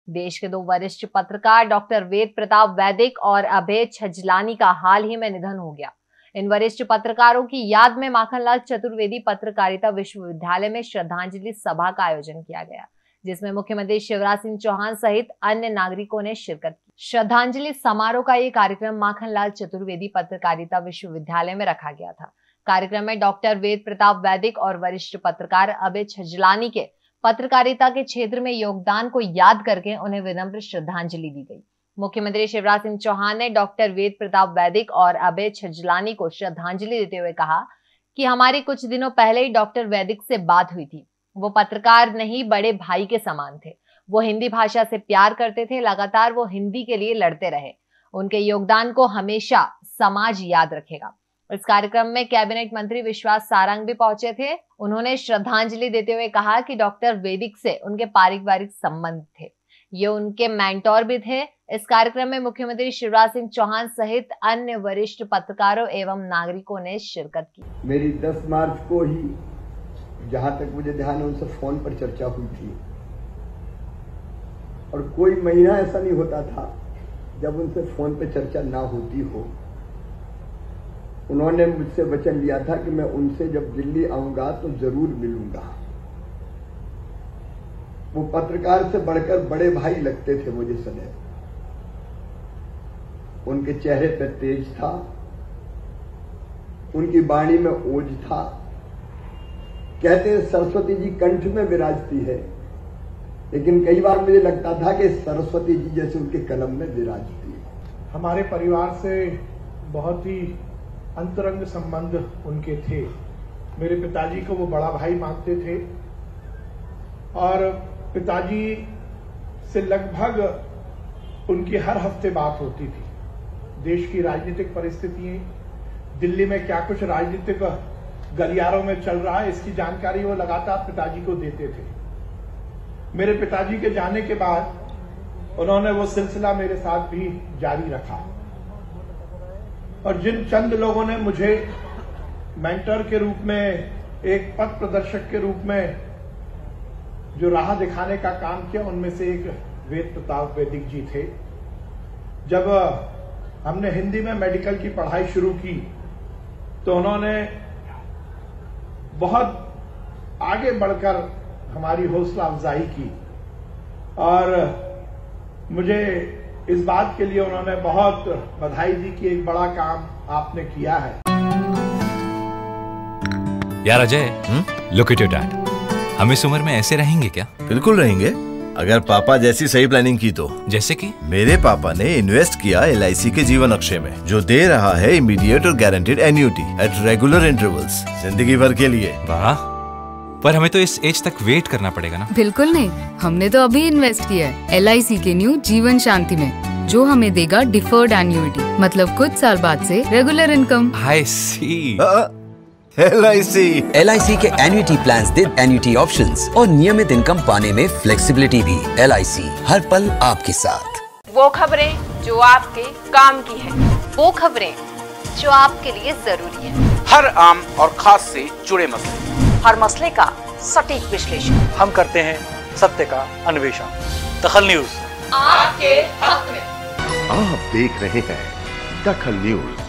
देश के दो वरिष्ठ पत्रकार डॉक्टर वेद प्रताप वैदिक और अभय छजलानी का हाल ही में निधन हो गया। इन वरिष्ठ पत्रकारों की याद में माखनलाल चतुर्वेदी पत्रकारिता विश्वविद्यालय में श्रद्धांजलि सभा का आयोजन किया गया, जिसमें मुख्यमंत्री शिवराज सिंह चौहान सहित अन्य नागरिकों ने शिरकत की। श्रद्धांजलि समारोह का ये कार्यक्रम माखनलाल चतुर्वेदी पत्रकारिता विश्वविद्यालय में रखा गया था। कार्यक्रम में डॉक्टर वेद प्रताप वैदिक और वरिष्ठ पत्रकार अभय छजलानी के पत्रकारिता के क्षेत्र में योगदान को याद करके उन्हें विनम्र श्रद्धांजलि दी गई। मुख्यमंत्री शिवराज सिंह चौहान ने डॉक्टर वेद प्रताप वैदिक और अभय छजलानी को श्रद्धांजलि देते हुए कहा कि हमारी कुछ दिनों पहले ही डॉक्टर वैदिक से बात हुई थी। वो पत्रकार नहीं, बड़े भाई के समान थे। वो हिंदी भाषा से प्यार करते थे। लगातार वो हिंदी के लिए लड़ते रहे। उनके योगदान को हमेशा समाज याद रखेगा। इस कार्यक्रम में कैबिनेट मंत्री विश्वास सारंग भी पहुंचे थे। उन्होंने श्रद्धांजलि देते हुए कहा कि डॉक्टर वैदिक से उनके पारिवारिक संबंध थे। ये उनके मेंटोर भी थे। इस कार्यक्रम में मुख्यमंत्री शिवराज सिंह चौहान सहित अन्य वरिष्ठ पत्रकारों एवं नागरिकों ने शिरकत की। मेरी 10 मार्च को ही, जहां तक मुझे ध्यान है, उनसे फोन पर चर्चा हुई थी और कोई महीना ऐसा नहीं होता था जब उनसे फोन पर चर्चा ना होती हो। उन्होंने मुझसे वचन लिया था कि मैं उनसे जब दिल्ली आऊंगा तो जरूर मिलूंगा। वो पत्रकार से बढ़कर बड़े भाई लगते थे मुझे सदैव। उनके चेहरे पर तेज था, उनकी वाणी में ओज था। कहते हैं सरस्वती जी कंठ में विराजती है, लेकिन कई बार मुझे लगता था कि सरस्वती जी जैसे उनके कलम में विराजती है। हमारे परिवार से बहुत ही अंतरंग संबंध उनके थे। मेरे पिताजी को वो बड़ा भाई मानते थे और पिताजी से लगभग उनकी हर हफ्ते बात होती थी। देश की राजनीतिक परिस्थितियां, दिल्ली में क्या कुछ राजनीतिक गलियारों में चल रहा है, इसकी जानकारी वो लगातार पिताजी को देते थे। मेरे पिताजी के जाने के बाद उन्होंने वो सिलसिला मेरे साथ भी जारी रखा और जिन चंद लोगों ने मुझे मेंटर के रूप में, एक पथ प्रदर्शक के रूप में जो राह दिखाने का काम किया, उनमें से एक वेद प्रताप वैदिक जी थे। जब हमने हिंदी में मेडिकल की पढ़ाई शुरू की तो उन्होंने बहुत आगे बढ़कर हमारी हौसला अफजाई की और मुझे इस बात के लिए उन्होंने बहुत बधाई दी कि एक बड़ा काम आपने किया है। यार Ajay, look at your dad. हम इस उम्र में ऐसे रहेंगे क्या? बिल्कुल रहेंगे, अगर पापा जैसी सही प्लानिंग की तो। जैसे कि? मेरे पापा ने इन्वेस्ट किया LIC के जीवन अक्षय में, जो दे रहा है इमीडिएट और guaranteed annuity at regular intervals, जिंदगी भर के लिए। वाह, पर हमें तो इस एज तक वेट करना पड़ेगा ना? बिल्कुल नहीं, हमने तो अभी इन्वेस्ट किया है LIC के न्यू जीवन शांति में, जो हमें देगा डिफर्ड एन्युटी, मतलब कुछ साल बाद से regular income. I see। LIC के एन्युटी प्लान्स दे एन्युटी ऑप्शंस और नियमित इनकम पाने में फ्लेक्सिबिलिटी भी। LIC, हर पल आपके साथ। वो खबरें जो आपके काम की है, वो खबरें जो आपके लिए जरूरी है, हर आम और खास से जुड़े मसले, हर मसले का सटीक विश्लेषण हम करते हैं, सत्य का अन्वेषण। दखल न्यूज, आपके हक में। आप देख रहे हैं दखल न्यूज।